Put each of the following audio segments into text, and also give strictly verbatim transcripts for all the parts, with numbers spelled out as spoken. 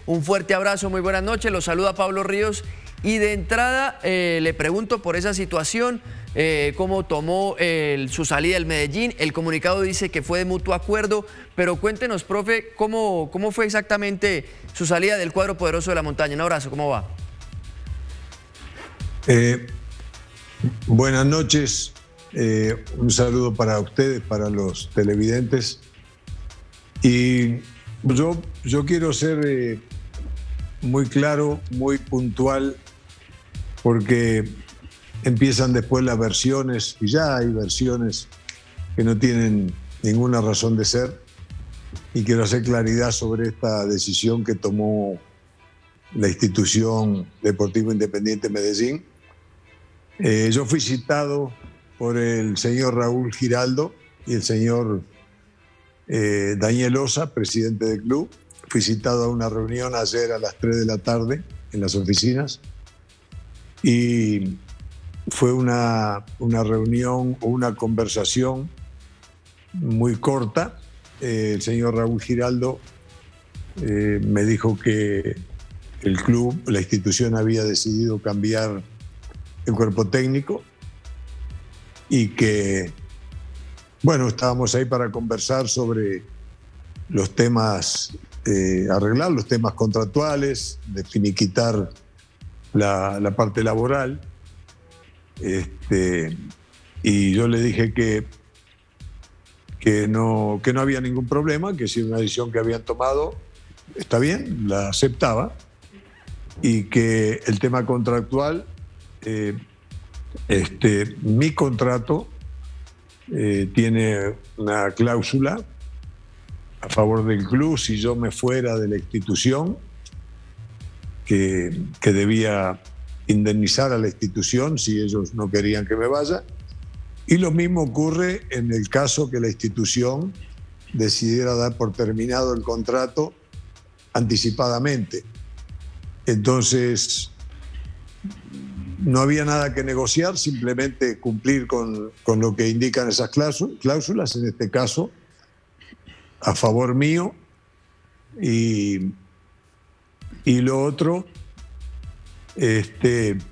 Un fuerte abrazo, muy buenas noches. Los saluda Pablo Ríos. Y de entrada eh, le pregunto por esa situación, eh, cómo tomó eh, su salida del Medellín. El comunicado dice que fue de mutuo acuerdo, pero cuéntenos, profe, cómo, cómo fue exactamente su salida del cuadro poderoso de la montaña. Un abrazo, ¿cómo va? Eh, buenas noches, eh, un saludo para ustedes, para los televidentes. Y yo, yo quiero ser eh, muy claro, muy puntual, porque empiezan después las versiones, y ya hay versiones que no tienen ninguna razón de ser, y quiero hacer claridad sobre esta decisión que tomó la institución Deportivo Independiente Medellín. Eh, yo fui citado por el señor Raúl Giraldo y el señor eh, Daniel Osa, presidente del club. Fui citado a una reunión ayer a las tres de la tarde en las oficinas. Y fue una, una reunión o una conversación muy corta. Eh, el señor Raúl Giraldo eh, me dijo que el club, la institución había decidido cambiar el cuerpo técnico y que, bueno, estábamos ahí para conversar sobre los temas, eh, arreglar los temas contractuales, de finiquitar La, la parte laboral, este, y yo le dije que, que, no, que no había ningún problema, que si una decisión que habían tomado está bien, la aceptaba, y que el tema contractual, eh, este, mi contrato eh, tiene una cláusula a favor del club si yo me fuera de la institución, Que, que debía indemnizar a la institución si ellos no querían que me vaya. Y lo mismo ocurre en el caso que la institución decidiera dar por terminado el contrato anticipadamente. Entonces, no había nada que negociar, simplemente cumplir con, con lo que indican esas cláusulas, en este caso, a favor mío. Y Y lo otro, este,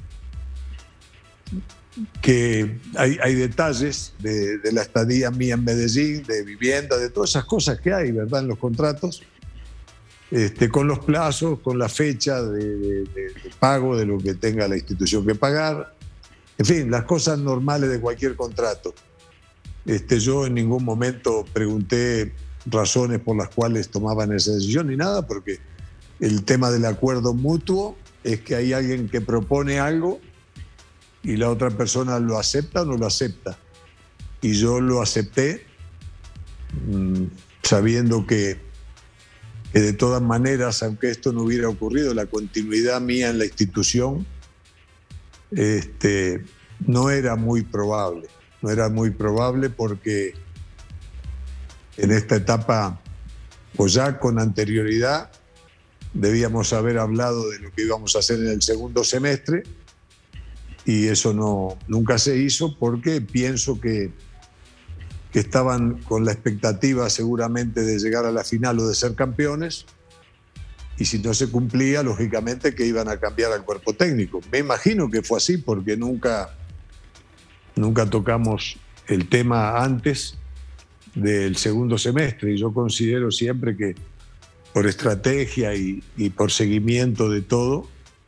que hay, hay detalles de, de la estadía mía en Medellín, de vivienda, de todas esas cosas que hay, ¿verdad?, en los contratos, este, con los plazos, con la fecha de, de, de pago de lo que tenga la institución que pagar. En fin, las cosas normales de cualquier contrato. Este, yo en ningún momento pregunté razones por las cuales tomaban esa decisión ni nada, porque el tema del acuerdo mutuo es que hay alguien que propone algo y la otra persona lo acepta o no lo acepta. Y yo lo acepté mmm, sabiendo que, que de todas maneras, aunque esto no hubiera ocurrido, la continuidad mía en la institución este, no era muy probable. No era muy probable porque en esta etapa, pues ya con anterioridad, debíamos haber hablado de lo que íbamos a hacer en el segundo semestre y eso no, nunca se hizo porque pienso que, que estaban con la expectativa seguramente de llegar a la final o de ser campeones, y si no se cumplía, lógicamente que iban a cambiar al cuerpo técnico. Me imagino que fue así porque nunca, nunca tocamos el tema antes del segundo semestre, y yo considero siempre que por estrategia y, y por seguimiento de todo,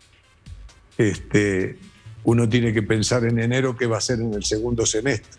este, uno tiene que pensar en enero qué va a ser en el segundo semestre.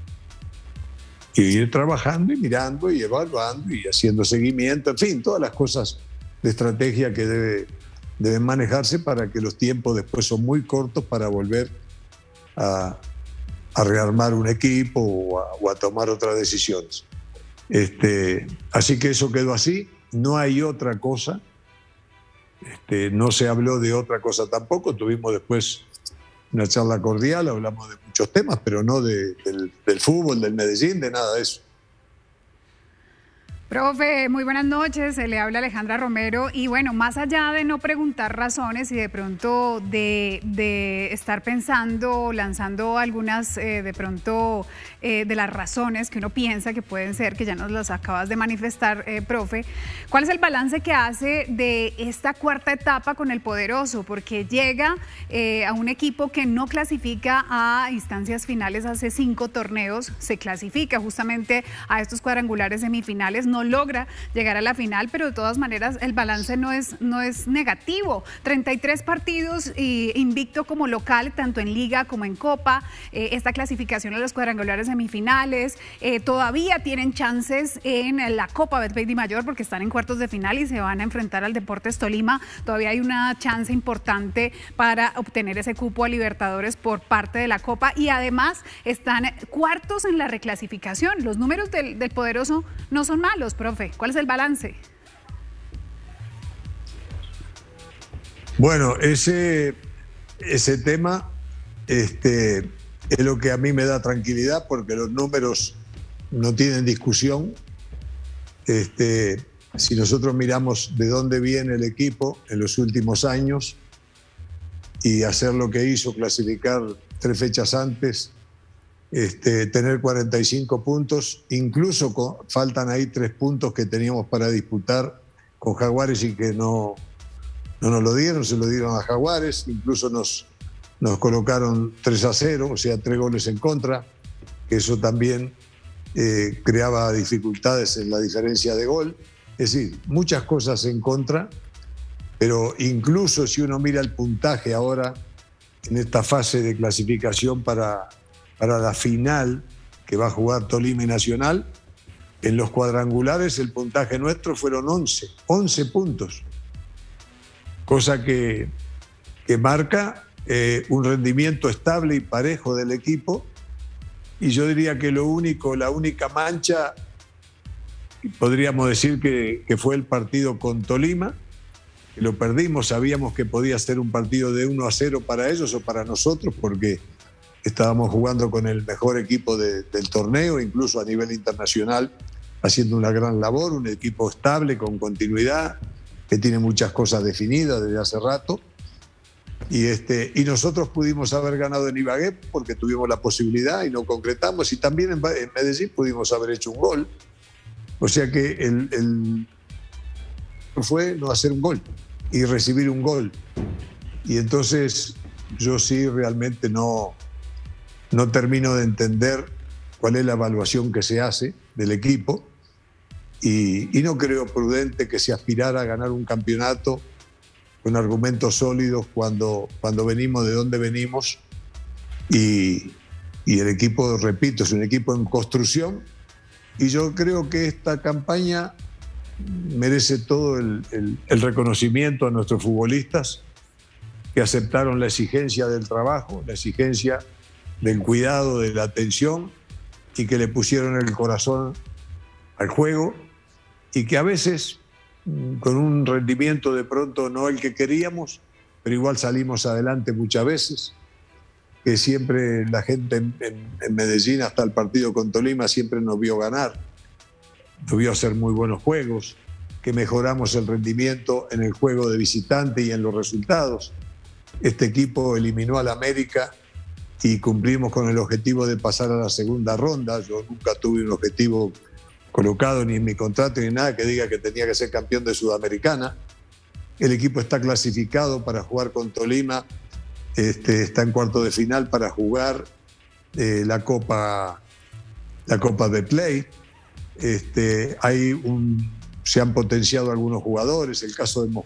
Y ir trabajando y mirando y evaluando y haciendo seguimiento, en fin, todas las cosas de estrategia que debe, deben manejarse para que los tiempos después son muy cortos para volver a, a rearmar un equipo o a, o a tomar otras decisiones. Este, así que eso quedó así. No hay otra cosa, este, no se habló de otra cosa tampoco. Tuvimos después una charla cordial, hablamos de muchos temas, pero no de, del, del fútbol, del Medellín, de nada de eso. Profe, muy buenas noches, se le habla Alejandra Romero y bueno, más allá de no preguntar razones y de pronto de, de estar pensando, lanzando algunas eh, de pronto eh, de las razones que uno piensa que pueden ser, que ya nos las acabas de manifestar, eh, profe, ¿cuál es el balance que hace de esta cuarta etapa con el Poderoso? Porque llega eh, a un equipo que no clasifica a instancias finales hace cinco torneos, se clasifica justamente a estos cuadrangulares semifinales, no logra llegar a la final, pero de todas maneras el balance no es, no es negativo. treinta y tres partidos y invicto como local, tanto en Liga como en Copa, eh, esta clasificación a los cuadrangulares semifinales, eh, todavía tienen chances en la Copa Betplay Dimayor porque están en cuartos de final y se van a enfrentar al Deportes Tolima. Todavía hay una chance importante para obtener ese cupo a Libertadores por parte de la Copa y además están cuartos en la reclasificación. Los números del, del Poderoso no son malos, profe. ¿Cuál es el balance? Bueno, ese, ese tema este, es lo que a mí me da tranquilidad porque los números no tienen discusión. Este, si nosotros miramos de dónde viene el equipo en los últimos años y hacer lo que hizo, clasificar tres fechas antes, Este, tener cuarenta y cinco puntos, incluso con, faltan ahí tres puntos que teníamos para disputar con Jaguares y que no, no nos lo dieron, se lo dieron a Jaguares, incluso nos, nos colocaron tres a cero, o sea, tres goles en contra, que eso también eh, creaba dificultades en la diferencia de gol. Es decir, muchas cosas en contra, pero incluso si uno mira el puntaje ahora en esta fase de clasificación para para la final que va a jugar Tolima y Nacional, en los cuadrangulares el puntaje nuestro fueron once, once puntos, cosa que, que marca eh, un rendimiento estable y parejo del equipo, y yo diría que lo único, la única mancha, podríamos decir que, que fue el partido con Tolima, que lo perdimos, sabíamos que podía ser un partido de uno a cero para ellos o para nosotros, porque estábamos jugando con el mejor equipo de, del torneo, incluso a nivel internacional, haciendo una gran labor, un equipo estable, con continuidad, que tiene muchas cosas definidas desde hace rato. Y, este, y nosotros pudimos haber ganado en Ibagué porque tuvimos la posibilidad y no concretamos. Y también en, en Medellín pudimos haber hecho un gol. O sea que el, el fue no hacer un gol y recibir un gol. Y entonces yo sí realmente no... No termino de entender cuál es la evaluación que se hace del equipo y, y no creo prudente que se aspirara a ganar un campeonato con argumentos sólidos cuando, cuando venimos de donde venimos y, y el equipo, repito, es un equipo en construcción y yo creo que esta campaña merece todo el, el, el reconocimiento a nuestros futbolistas que aceptaron la exigencia del trabajo, la exigencia del cuidado, de la atención y que le pusieron el corazón al juego y que a veces con un rendimiento de pronto no el que queríamos, pero igual salimos adelante muchas veces, que siempre la gente en, en, en Medellín hasta el partido con Tolima siempre nos vio ganar, nos vio hacer muy buenos juegos, que mejoramos el rendimiento en el juego de visitante y en los resultados. Este equipo eliminó al América y cumplimos con el objetivo de pasar a la segunda ronda. Yo nunca tuve un objetivo colocado ni en mi contrato ni nada que diga que tenía que ser campeón de Sudamericana. El equipo está clasificado para jugar con Tolima, este, está en cuarto de final para jugar eh, la Copa, la Copa Betplay. Este, hay un, se han potenciado algunos jugadores, el caso de Mo,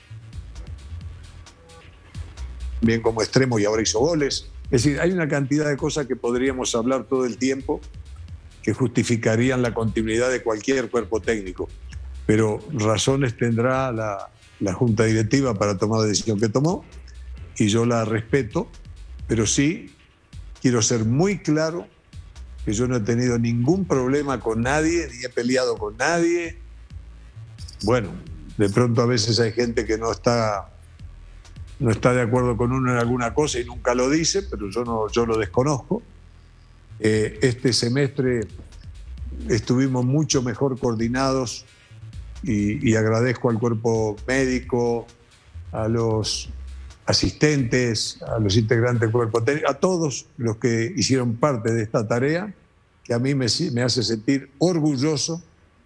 bien como extremo y ahora hizo goles. Es decir, hay una cantidad de cosas que podríamos hablar todo el tiempo que justificarían la continuidad de cualquier cuerpo técnico. Pero razones tendrá la, la Junta Directiva para tomar la decisión que tomó y yo la respeto, pero sí quiero ser muy claro que yo no he tenido ningún problema con nadie, ni he peleado con nadie. Bueno, de pronto a veces hay gente que no está... no está de acuerdo con uno en alguna cosa y nunca lo dice, pero yo, no, yo lo desconozco. Eh, este semestre estuvimos mucho mejor coordinados y, y agradezco al cuerpo médico, a los asistentes, a los integrantes del cuerpo técnico, a todos los que hicieron parte de esta tarea, que a mí me, me hace sentir orgulloso.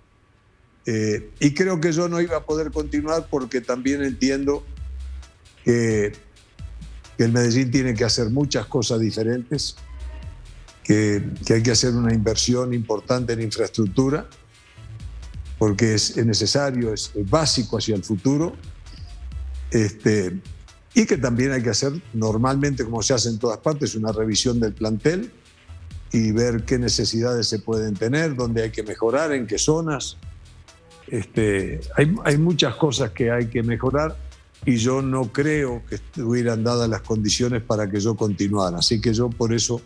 Eh, y creo que yo no iba a poder continuar porque también entiendo que, que el Medellín tiene que hacer muchas cosas diferentes, que, que hay que hacer una inversión importante en infraestructura, porque es, es necesario, es, es básico hacia el futuro, este, y que también hay que hacer normalmente, como se hace en todas partes, una revisión del plantel y ver qué necesidades se pueden tener, dónde hay que mejorar, en qué zonas. Este, hay, hay muchas cosas que hay que mejorar y yo no creo que estuvieran dadas las condiciones para que yo continuara. Así que yo por eso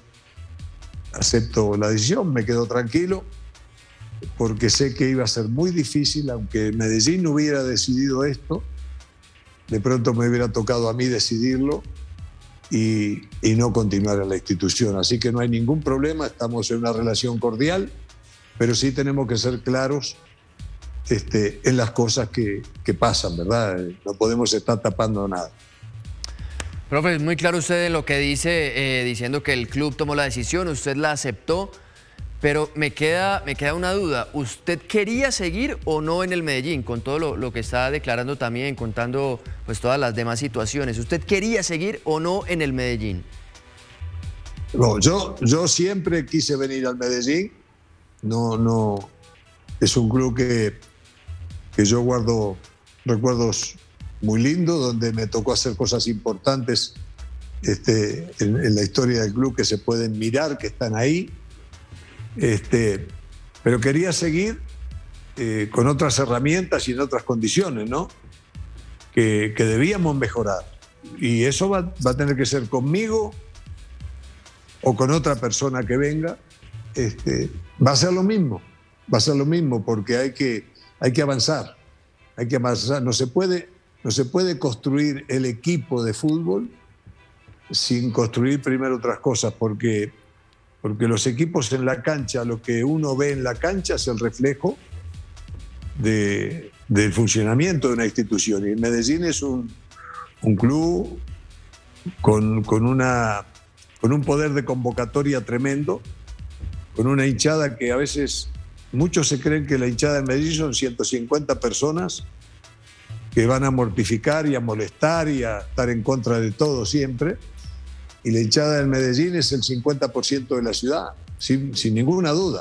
acepto la decisión, me quedo tranquilo, porque sé que iba a ser muy difícil, aunque Medellín no hubiera decidido esto, de pronto me hubiera tocado a mí decidirlo y, y no continuar en la institución. Así que no hay ningún problema, estamos en una relación cordial, pero sí tenemos que ser claros Este, en las cosas que, que pasan, ¿verdad? No podemos estar tapando nada. Profe, es muy claro usted en lo que dice, eh, diciendo que el club tomó la decisión, usted la aceptó, pero me queda, me queda una duda. ¿Usted quería seguir o no en el Medellín? Con todo lo, lo que está declarando también, contando pues todas las demás situaciones. ¿Usted quería seguir o no en el Medellín? No, yo, yo siempre quise venir al Medellín. No, no, es un club que... que yo guardo recuerdos muy lindos, donde me tocó hacer cosas importantes este, en, en la historia del club que se pueden mirar, que están ahí. Este, pero quería seguir eh, con otras herramientas y en otras condiciones, ¿no? Que, que debíamos mejorar. Y eso va, va a tener que ser conmigo o con otra persona que venga. Este, va a ser lo mismo, va a ser lo mismo porque hay que... Hay que avanzar, hay que avanzar. No se puede, no se puede construir el equipo de fútbol sin construir primero otras cosas, porque, porque los equipos en la cancha, lo que uno ve en la cancha es el reflejo de, del funcionamiento de una institución. Y Medellín es un, un club con, con, una, con un poder de convocatoria tremendo, con una hinchada que a veces... Muchos se creen que la hinchada de Medellín son ciento cincuenta personas que van a mortificar y a molestar y a estar en contra de todo siempre. Y la hinchada del Medellín es el cincuenta por ciento de la ciudad, sin, sin ninguna duda.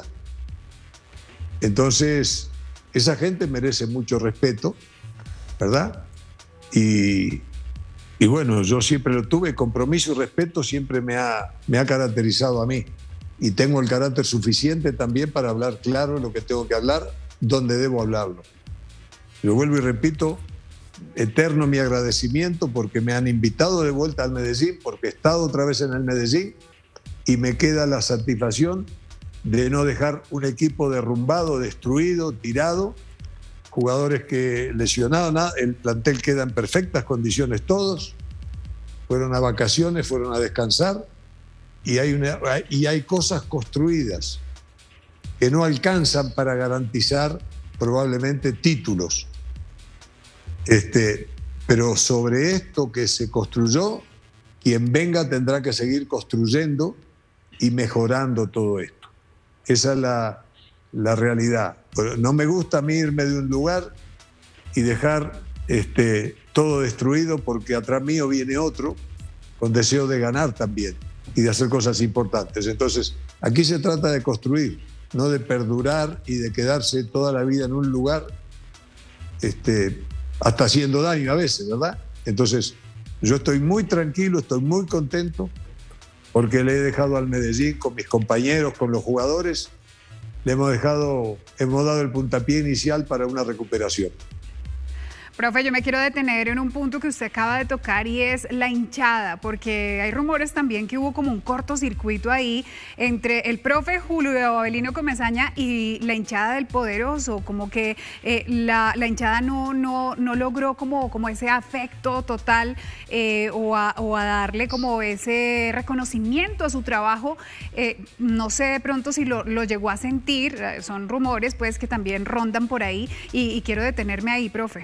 Entonces, esa gente merece mucho respeto, ¿verdad? Y, y bueno, yo siempre lo tuve, compromiso y respeto siempre me ha, me ha caracterizado a mí. Y tengo el carácter suficiente también para hablar claro lo que tengo que hablar, donde debo hablarlo. Lo vuelvo y repito, eterno mi agradecimiento porque me han invitado de vuelta al Medellín, porque he estado otra vez en el Medellín y me queda la satisfacción de no dejar un equipo derrumbado, destruido, tirado, jugadores que lesionados, nada, el plantel queda en perfectas condiciones todos, fueron a vacaciones, fueron a descansar. Y hay, una, y hay cosas construidas que no alcanzan para garantizar probablemente títulos. Este, pero sobre esto que se construyó, quien venga tendrá que seguir construyendo y mejorando todo esto. Esa es la, la realidad. Pero no me gusta a mí irme de un lugar y dejar este, todo destruido porque atrás mío viene otro con deseo de ganar también y de hacer cosas importantes. Entonces, aquí se trata de construir, no de perdurar y de quedarse toda la vida en un lugar, este, hasta haciendo daño a veces, ¿verdad? Entonces, yo estoy muy tranquilo, estoy muy contento, porque le he dejado al Medellín con mis compañeros, con los jugadores, le hemos dejado, hemos dado el puntapié inicial para una recuperación. Profe, yo me quiero detener en un punto que usted acaba de tocar y es la hinchada, porque hay rumores también que hubo como un cortocircuito ahí entre el profe Julio Avelino Comesaña y la hinchada del Poderoso, como que eh, la, la hinchada no, no, no logró como, como ese afecto total eh, o, a, o a darle como ese reconocimiento a su trabajo. Eh, no sé de pronto si lo, lo llegó a sentir, son rumores pues que también rondan por ahí y, y quiero detenerme ahí, profe.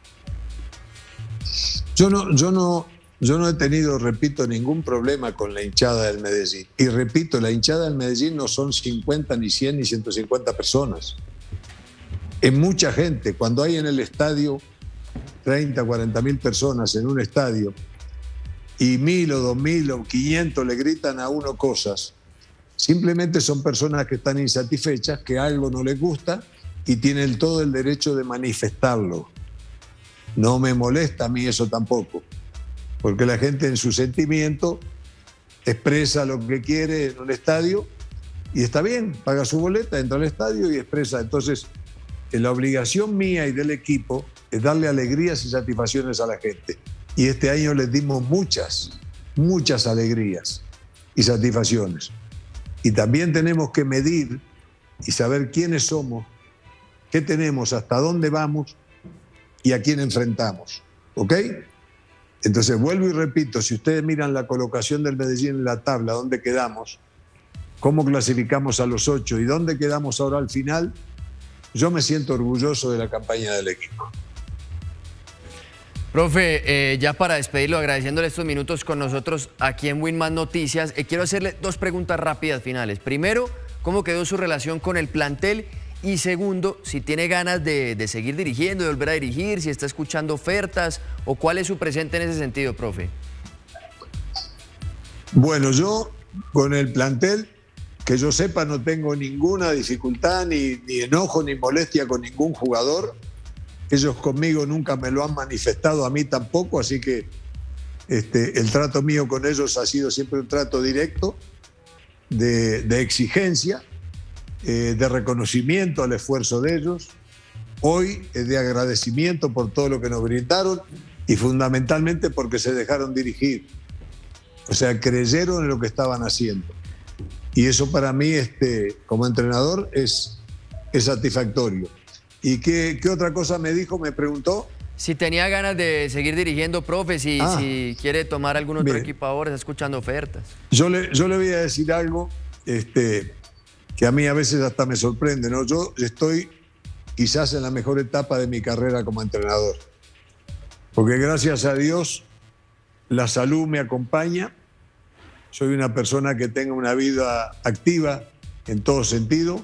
Yo no, yo, no, yo no he tenido, repito, ningún problema con la hinchada del Medellín. Y repito, la hinchada del Medellín no son cincuenta, ni cien, ni ciento cincuenta personas. Es mucha gente. Cuando hay en el estadio treinta, cuarenta mil personas en un estadio y mil o dos mil o quinientos le gritan a uno cosas, simplemente son personas que están insatisfechas, que algo no les gusta y tienen todo el derecho de manifestarlo. No me molesta a mí eso tampoco, porque la gente en su sentimiento expresa lo que quiere en un estadio y está bien, paga su boleta, entra al estadio y expresa. Entonces, la obligación mía y del equipo es darle alegrías y satisfacciones a la gente. Y este año les dimos muchas, muchas alegrías y satisfacciones. Y también tenemos que medir y saber quiénes somos, qué tenemos, hasta dónde vamos y a quién enfrentamos, ¿ok? Entonces, vuelvo y repito, si ustedes miran la colocación del Medellín en la tabla, dónde quedamos, cómo clasificamos a los ocho y dónde quedamos ahora al final, yo me siento orgulloso de la campaña del equipo. Profe, eh, ya para despedirlo, agradeciéndole estos minutos con nosotros aquí en Winman Noticias, eh, quiero hacerle dos preguntas rápidas finales. Primero, ¿cómo quedó su relación con el plantel? Y segundo, si tiene ganas de, de seguir dirigiendo, de volver a dirigir, si está escuchando ofertas o cuál es su presente en ese sentido, profe. Bueno, yo con el plantel, que yo sepa, no tengo ninguna dificultad, ni, ni enojo, ni molestia con ningún jugador. Ellos conmigo nunca me lo han manifestado, a mí tampoco, así que este, el trato mío con ellos ha sido siempre un trato directo, de, de exigencia, eh, de reconocimiento al esfuerzo de ellos. Hoy es de agradecimiento por todo lo que nos brindaron y fundamentalmente porque se dejaron dirigir. O sea, creyeron en lo que estaban haciendo. Y eso para mí, este, como entrenador, es, es satisfactorio. ¿Y qué, qué otra cosa me dijo? Me preguntó. Si tenía ganas de seguir dirigiendo, profe, si, ah, si quiere tomar algún otro bien. equipo ahora, está escuchando ofertas. Yo le, yo le voy a decir algo este, que a mí a veces hasta me sorprende, ¿no? Yo estoy quizás en la mejor etapa de mi carrera como entrenador. Porque gracias a Dios la salud me acompaña. Soy una persona que tenga una vida activa en todo sentido.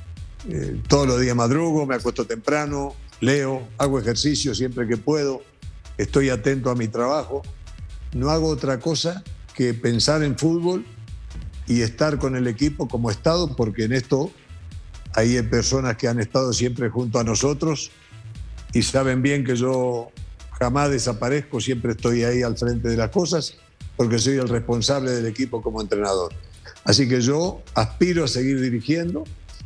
Eh, todos los días madrugo, me acuesto temprano, leo, hago ejercicio siempre que puedo, estoy atento a mi trabajo. No hago otra cosa que pensar en fútbol y estar con el equipo como he estado, porque en esto hay personas que han estado siempre junto a nosotros y saben bien que yo jamás desaparezco, siempre estoy ahí al frente de las cosas, porque soy el responsable del equipo como entrenador. Así que yo aspiro a seguir dirigiendo.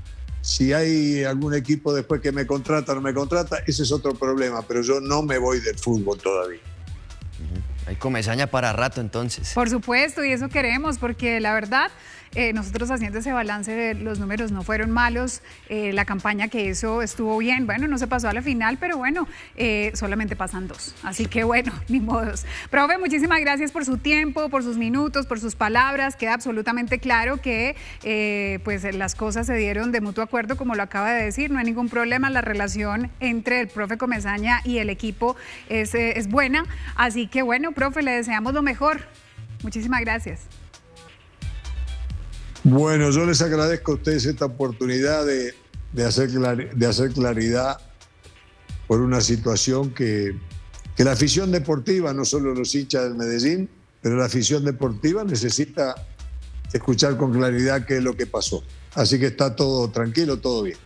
Si hay algún equipo después que me contrata o no me contrata, ese es otro problema, pero yo no me voy del fútbol todavía. Hay Comesaña para rato entonces. Por supuesto, y eso queremos, porque la verdad, eh, nosotros haciendo ese balance de los números no fueron malos, eh, la campaña que hizo estuvo bien, bueno, no se pasó a la final, pero bueno, eh, solamente pasan dos, así que bueno, ni modos. Profe, muchísimas gracias por su tiempo, por sus minutos, por sus palabras, queda absolutamente claro que eh, pues las cosas se dieron de mutuo acuerdo, como lo acaba de decir, no hay ningún problema, la relación entre el profe Comesaña y el equipo es, eh, es buena, así que bueno, profe, le deseamos lo mejor. Muchísimas gracias. Bueno, yo les agradezco a ustedes esta oportunidad de, de, hacer, de hacer claridad por una situación que, que la afición deportiva, no solo los hinchas del Medellín, pero la afición deportiva necesita escuchar con claridad qué es lo que pasó. Así que está todo tranquilo, todo bien.